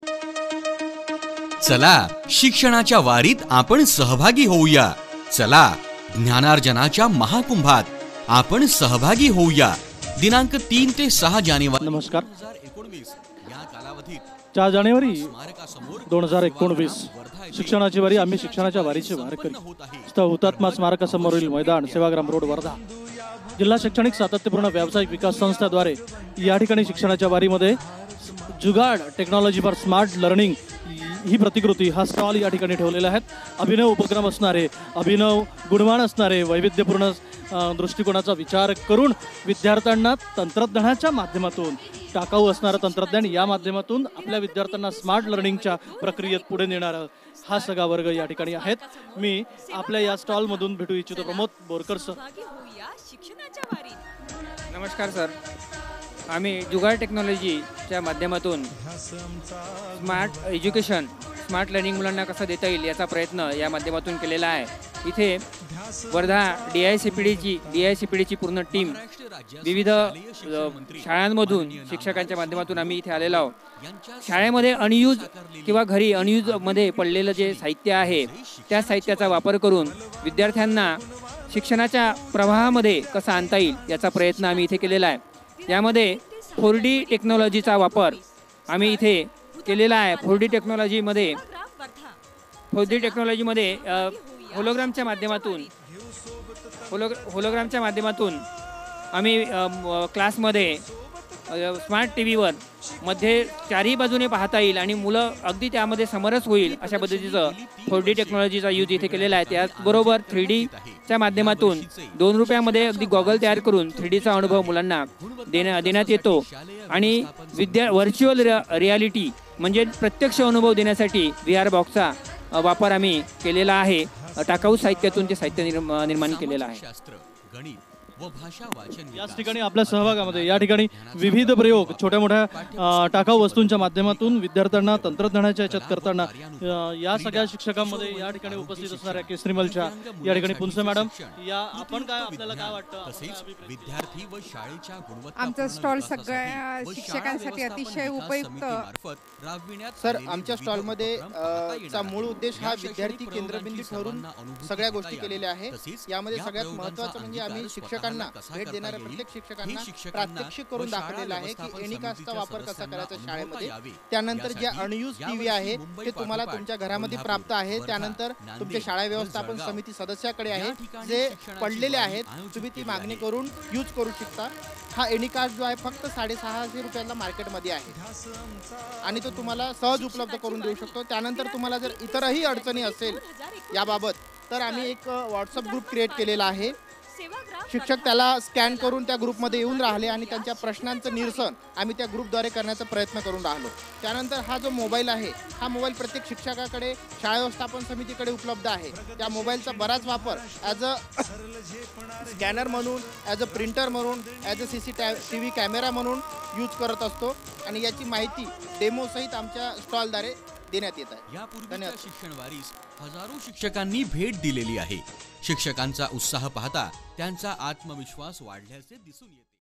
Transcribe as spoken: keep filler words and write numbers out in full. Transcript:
चला शिक्षणाच्या वारीत आपण सहभागी होऊया। चला ज्ञानार्जनाच्या महाकुंभात आपण सहभागी होऊया। दिनांक तीन ते सहा जानेवारी नमस्कार दोन हजार एकोणवीस या कालावधीत चार जानेवारी स्मारकासमोर दोन हजार एकोणवीस शिक्षणाची वारी आम्ही शिक्षणाच्या वारीचे वारकरी स्थळ हुतात्मा स्मारकासमोरील मैदान सेवाग्राम रोड वर्धा जिल्हा शैक्षणिक सातत्यपूर्ण व्यावसायिक विकास संस्थेद्वारे या ठिकाणी शिक्षणाच्या वारीमध्ये jugaad technology for smart learning ही प्रतिकृती हा स्टॉल या ठिकाणी ठेवलेला आहे। अभिनव उपक्रम असणारे, अभिनव गुणवान असणारे, वैविध्यपूर्ण दृष्टिकोनाचा विचार करून विद्यार्थ्यांना तंत्रज्ञानाच्या माध्यमातून टाकाऊ असणारं तंत्रज्ञान या माध्यमातून आपल्या विद्यार्थ्यांना स्मार्ट लर्निंगच्या प्रक्रियेत पुढे नेणारा हा सगळा वर्ग या ठिकाणी आहेत। मी आपल्या या स्टॉलमधून भेटू इच्छितो प्रमोद बोरकर सर। नमस्कार सर, आम्ही जुगाड टेक्नॉलॉजीच्या माध्यमातून स्मार्ट एज्युकेशन स्मार्ट लर्निंग मुलांना कसं देता येईल याचा प्रयत्न या माध्यमातून केलेला आहे। इथे Wardha D I C P डीची डी आय सी पी डीची पूर्ण टीम विविध शाळांमधून शिक्षकांच्या माध्यमातून आम्ही इथे आलेलो आहोत। शाळेमध्ये अनयूज किंवा घरी अनयूजमध्ये पडलेलं जे साहित्य आहे त्या साहित्याचा वापर करून विद्यार्थ्यांना शिक्षणाच्या प्रवाहामध्ये कसा आणता येईल याचा प्रयत्न आम्ही इथे केलेला आहे। यामध्ये फोर डी टेक्नॉलॉजीचा वापर आम्ही इथे केलेला आहे। फोर डी टेक्नॉलॉजीमध्ये फोर डी टेक्नॉलॉजीमध्ये होलोग्रामच्या माध्यमातून होलो होलोग्रामच्या माध्यमातून आम्ही क्लासमध्ये स्मार्ट टी व्हीवर मध्ये चारही बाजूने पाहता येईल आणि मुलं अगदी त्यामध्ये समरस होईल अशा पद्धतीचं फोर डी टेक्नॉलॉजीचा यूज इथे केलेला आहे। त्याचबरोबर थ्री डीच्या माध्यमातून दोन रुपयामध्ये अगदी गॉगल तयार करून थ्री डीचा अनुभव मुलांना देण्या देण्यात येतो आणि विद्या व्हर्च्युअल रियालिटी म्हणजे प्रत्यक्ष अनुभव देण्यासाठी व्ही आर बॉक्सचा वापर आम्ही केलेला आहे। टाकाऊ साहित्यातून ते साहित्य निर्माण केलेलं आहे। याच ठिकाणी आपल्या सहभागामध्ये या ठिकाणी विविध प्रयोग छोट्या मोठ्या टाकाऊ वस्तूंच्या माध्यमातून विद्यार्थ्यांना तंत्रज्ञानाच्या याच्यात करताना या सगळ्या शिक्षकांमध्ये या ठिकाणी उपस्थित असणाऱ्या केसरीमलच्या या ठिकाणी पुंसे मॅडम या आपण काय आपल्याला काय वाटतं विद्यार्थी व शाळेच्या गुणवत्ता आमचा स्टॉल सगळ्या शिक्षकांसाठी अतिशय उपयुक्त सर, आमच्या स्टॉलमध्ये चा मूळ उद्देश हा विद्यार्थी केंद्रबिंदू ठरून सगळ्या गोष्टी केलेल्या आहेत। यामध्ये सगळ्यात महत्त्वाचं म्हणजे आम्ही शिक्षक भेट देणाऱ्या प्रत्येक शिक्षकांना प्रात्यक्षिक करून दाखवलेला आहे की एनिकास्टचा वापर कसा करायचा शाळेमध्ये। त्यानंतर जे अनयूज टीव्ही आहे ते तुम्हाला तुमच्या घरामध्ये प्राप्त आहे। त्यानंतर तुमच्या शाळा व्यवस्थापन समिती सदस्याकडे आहे जे पडलेले आहेत, तुम्ही ती मागणी करून यूज करू शकता। हा एनिकास्ट जो आहे फक्त साडेसहाशे रुपयाला मार्केटमध्ये आहे आणि तो तुम्हाला सहज उपलब्ध करून देऊ शकतो। त्यानंतर तुम्हाला जर इतरही अडचणी असेल याबाबत तर आम्ही एक व्हॉट्सअप ग्रुप क्रिएट केलेला आहे। शिक्षक त्याला स्कॅन करून त्या ग्रुपमध्ये येऊन राहिले आणि त्यांच्या प्रश्नांचं निरसन आम्ही त्या ग्रुपद्वारे करण्याचा प्रयत्न करून राहिलो। त्यानंतर हा जो मोबाईल आहे हा मोबाईल प्रत्येक शिक्षकाकडे शाळा व्यवस्थापन समितीकडे उपलब्ध आहे। त्या मोबाईलचा बराच वापर ॲज अ स्कॅनर म्हणून, ॲज अ प्रिंटर म्हणून, as a C C T V camera म्हणून यूज करत असतो आणि याची माहिती डेमोसहित आमच्या स्टॉलद्वारे देण्यात येत आहे। यापूर्वी शिक्षण वारीस हजारो शिक्षकांनी भेट दिलेली आहे। शिक्षकांचा उत्साह पाहता त्यांचा आत्मविश्वास वाढल्याचे दिसून येते।